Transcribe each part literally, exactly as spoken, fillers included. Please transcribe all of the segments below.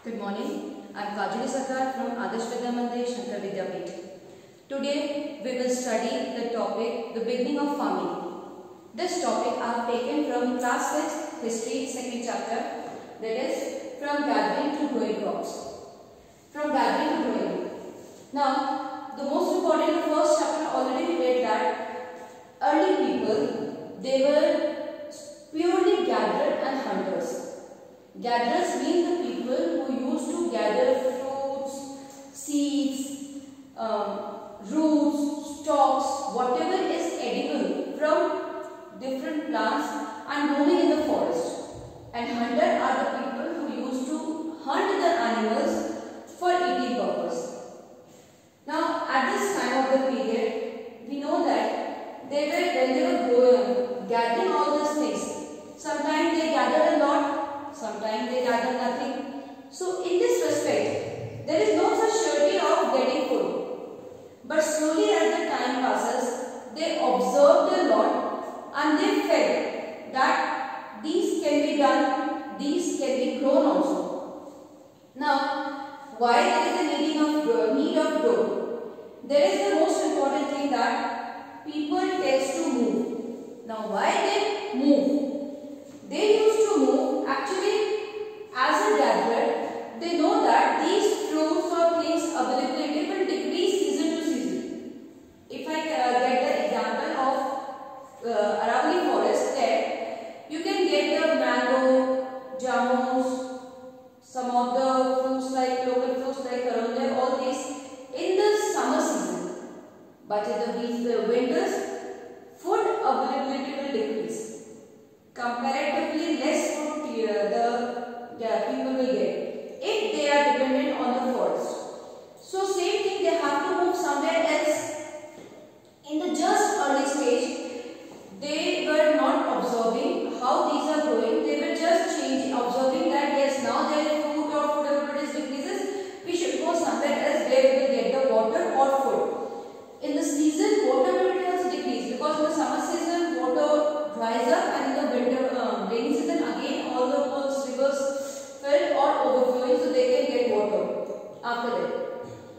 Good morning. I am Kajali Sarkar from Adarsh Vidya Mandir, Shankar Vidyapeeth. Today we will study the topic the beginning of farming. This topic I have taken from class six history second chapter, that is from gathering to growing crops. From gathering to growing. Now the most important, the first chapter already we read that early people, they were purely gatherers and hunters. Gatherers mean the people who used to gather fruits, seeds, um, roots, stalks, whatever is edible from different plants and roaming in the forest. And hunters are the people who used to hunt the animals for eating purpose. Now at this time of the period, we know that they were, when they were growing, gathering all these things, sometimes they gathered a lot, sometimes they gather nothing. So in this respect, there is no such surety of getting food. But slowly as the time passes, they observed a lot and they felt that these can be done, these can be grown also. Now, why there is a needing of, need of growth? There is the most important thing that people tend to move. Now, why they move? They used to move actually as a gatherer. They know that these fruits or things availability will decrease season to season. If I uh, get the example of uh, Aravalli forest, there you can get the mango, jamuns, some of the fruits like local fruits like karonja, all these in the summer season. But in the winters, food availability will decrease. Comparatively less food uh, the yeah, people will get if they are dependent on the forest. So same thing, they have to move somewhere else. In the just early stage, they were not observing how these are growing. They were just changing, observing that yes, now there is food or food availability decreases. We should go somewhere else where we will get the water or food. In the season, water availability also decrease because in the summer season water dries up, and in the winter uh, rainy season again all the pools, rivers filled or overflowing, so they can get water after that.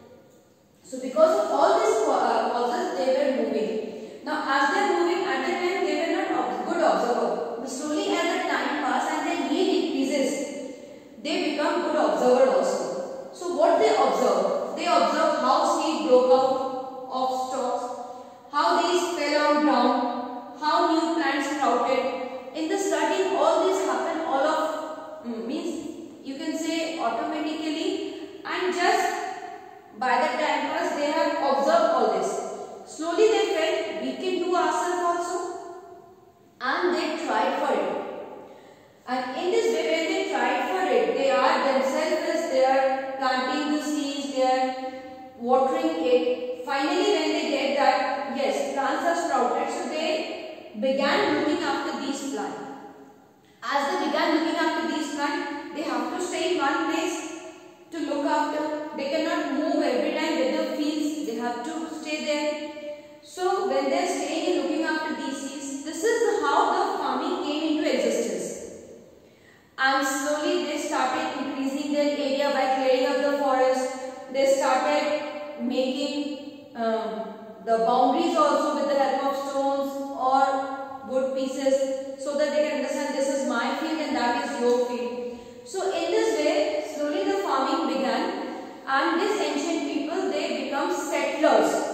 So because of all these uh, causes, they were moving. Now as they are moving, at the time they were not good observer. But slowly as the time passes and their need increases, they become good observer also. So what they observe? They observe how seed broke out of stalks, how these fell on ground, how new plants sprouted. In the studying, all this happened, all of mm, means you can say automatically, and just by the time pass they have observed all this. Slowly they felt we can do ourselves also, and they tried for it. And in this way, when they tried for it, they are themselves, they are planting the seeds, they are watering it. Finally, when they get that yes, plants are sprouted, so they began looking after these plants. As they began looking after these plants, they have to stay in one place to look after. They cannot move every time with the fields. They have to stay there. So when they are staying and looking after these seeds, this is how the farming came into existence. And slowly they started increasing their area by clearing up the forest. They started making um, the boundaries also with the help of stones or wood pieces, so that they can understand this is my field and that is your field. So in this way, slowly the farming began, and these ancient people, they become settlers.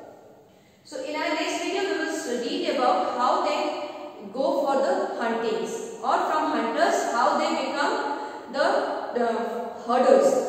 So in our next video, we will study about how they go for the huntings, or from hunters, how they become the, the herders.